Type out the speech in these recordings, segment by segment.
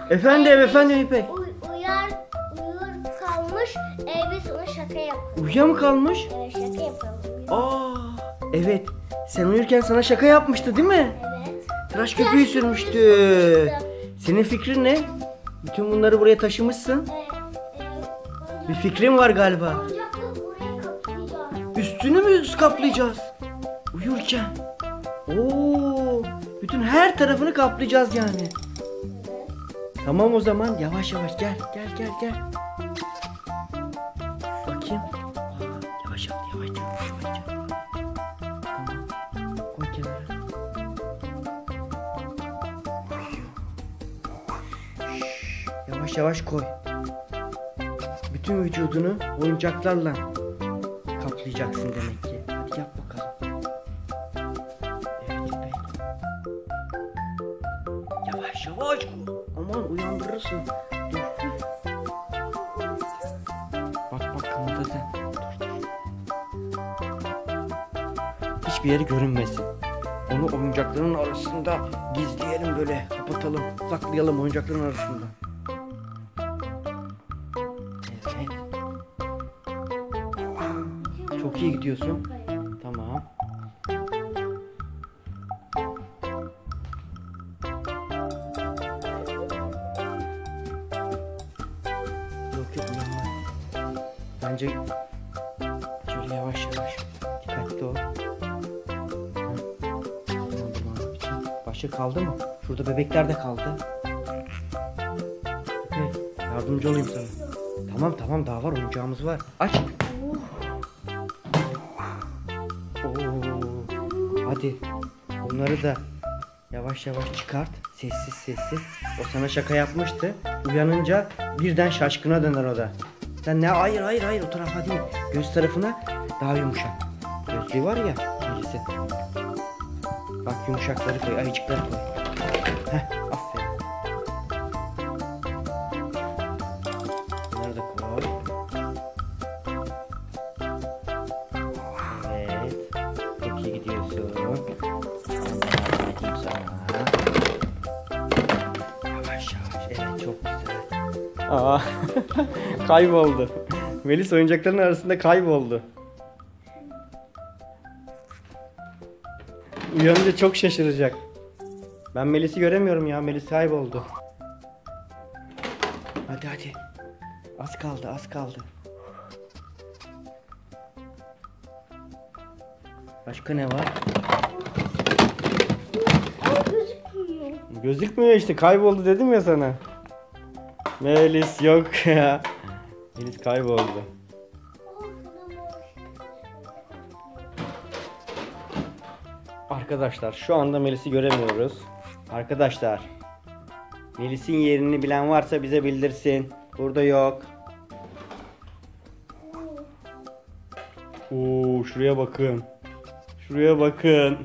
Efendim İpek. Uyur kalmış. Biz ona şaka yapalım. Uyuya mı kalmış? Evet, şaka yapalım. Aa, evet. Sen uyurken sana şaka yapmıştı değil mi? Evet. Tıraş köpüğü sürmüştü. Senin fikrin ne? Bütün bunları buraya taşımışsın. Bir fikrin var galiba. Oyuncakları buraya kaplayacağız. Üstünü mü kaplayacağız? Uyurken. Oo, bütün her tarafını kaplayacağız yani. Tamam o zaman yavaş yavaş gel. Bakayım. Yavaş yavaş. Tamam. Koy kenara. Yavaş yavaş koy. Bütün vücudunu oyuncaklarla kaplayacaksın demek ki. Hadi yap bakalım. Evet İpek. Yavaş. Aman uyandırırsın. Dur. Bak kımıldadı. Dur. Hiçbir yeri görünmesin. Onu oyuncakların arasında gizleyelim böyle. Kapatalım. Saklayalım oyuncakların arasında. Evet. Çok iyi gidiyorsun. Tamam. Yok uyanma. Bence şöyle yavaş. Dikkatli ol. Başka kaldı mı? Şurada bebekler de kaldı. Evet, yardımcı olayım sana. Tamam daha var, oyuncağımız var. Aç. Oo. Hadi. Bunları da yavaş çıkart. Sessiz. O sana şaka yapmıştı. Uyanınca birden şaşkına döner o da. Sen ne? Hayır o tarafa değil. Göz tarafına daha yumuşak. Gözlüğü var ya. Birisi. Bak yumuşakları koy, ayıcıkları koy. Aferin. Bunları da koy. Evet. Çok iyi gidiyorsun. Yardım edeyim sana. Yavaş. Evet, çok güzel. Kayboldu. Melis oyuncakların arasında kayboldu. Uyanınca çok şaşıracak. Ben Melis'i göremiyorum ya. Melis kayboldu. Hadi. Az kaldı. Başka ne var? Gözükmüyor işte. Kayboldu dedim ya sana. Melis yok ya. Melis kayboldu. Arkadaşlar şu anda Melis'i göremiyoruz. Arkadaşlar Melis'in yerini bilen varsa bize bildirsin. Burada yok. Oo, şuraya bakın.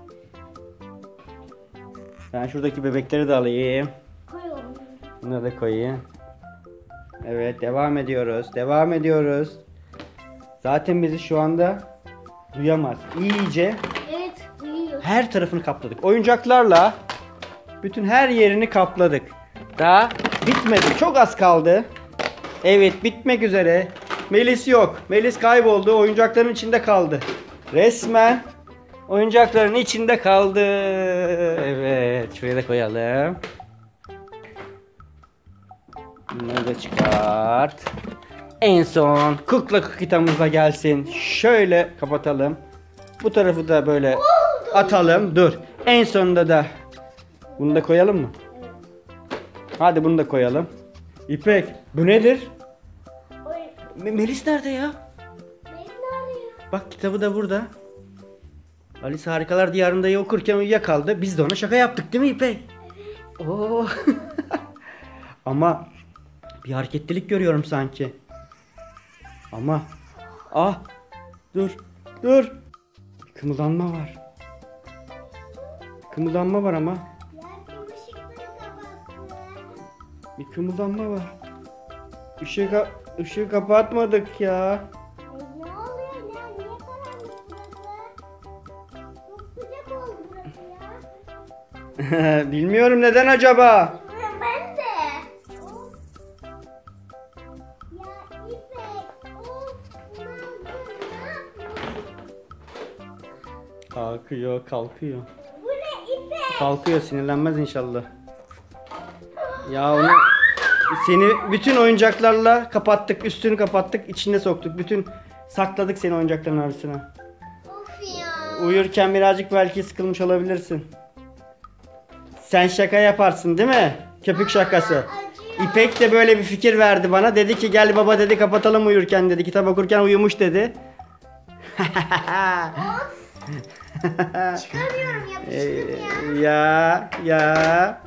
Ben şuradaki bebekleri de alayım. Bunları da koyayım. Evet, devam ediyoruz. Zaten bizi şu anda duyamaz. İyice her tarafını kapladık. Oyuncaklarla bütün her yerini kapladık. Daha bitmedi. Çok az kaldı. Evet, bitmek üzere. Melis yok. Melis kayboldu. Oyuncakların içinde kaldı. Resmen oyuncakların içinde kaldı. Evet, şuraya da koyalım. Bunları da çıkart. En son kukla kukitamız da gelsin. Şöyle kapatalım. Bu tarafı da böyle atalım. Dur. En sonunda da bunu da koyalım mı? Evet. Hadi bunu da koyalım. İpek, bu nedir? Melis nerede ya? Bak, kitabı da burada. Alice Harikalar Diyarında'yı okurken uyuyakaldı. Biz de ona şaka yaptık değil mi İpek? Evet. Oo. Ama bir hareketlilik görüyorum sanki. Ama dur. Kımıldanma var ama. Bir kımıldanma var. Işığı kapatmadık ya. Ne oluyor? Niye karanlık burası? Çok sıcak oldu burası ya. Bilmiyorum neden acaba. Ben de. Kalkıyor, kalkıyor. Bu ne İpek? Kalkıyor, sinirlenmez inşallah. Ya onu seni bütün oyuncaklarla kapattık, üstünü kapattık, içine soktuk. Bütün sakladık seni oyuncakların arasına. Of ya. Uyurken birazcık belki sıkılmış olabilirsin. Sen şaka yaparsın değil mi? Köpük şakası. Acıyor. İpek de böyle bir fikir verdi bana. Dedi ki gel baba dedi kapatalım uyurken dedi. Kitap okurken uyumuş dedi. Çıkamıyorum yapıştım ya. Ya.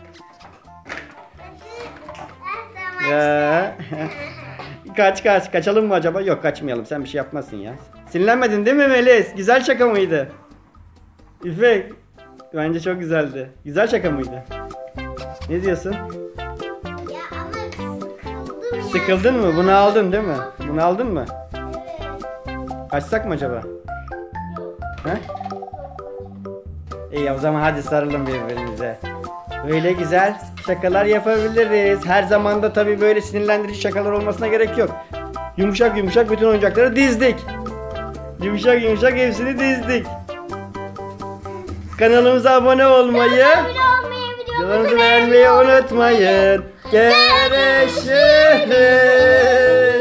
Ya. Kaçalım mı acaba? Yok kaçmayalım, sen bir şey yapmazsın ya. Sinirlenmedin değil mi Melis? Güzel şaka mıydı? İpek, bence çok güzeldi. Güzel şaka mıydı? Ne diyorsun? Ya ama sıkıldım ya. Sıkıldın mı? Bunu aldın değil mi? Bunu aldın mı? Evet. Açsak mı acaba? He? İyi o zaman hadi sarılın birbirimize. Böyle güzel şakalar yapabiliriz. Her zaman da tabii böyle sinirlendirici şakalar olmasına gerek yok. Yumuşak yumuşak bütün oyuncakları dizdik. Yumuşak yumuşak hepsini dizdik. Kanalımıza abone olmayı, videolarımızı beğenmeyi unutmayın. Görüşürüz.